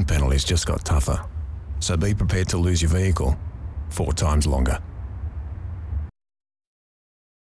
penalties just got tougher. So be prepared to lose your vehicle 4 times longer.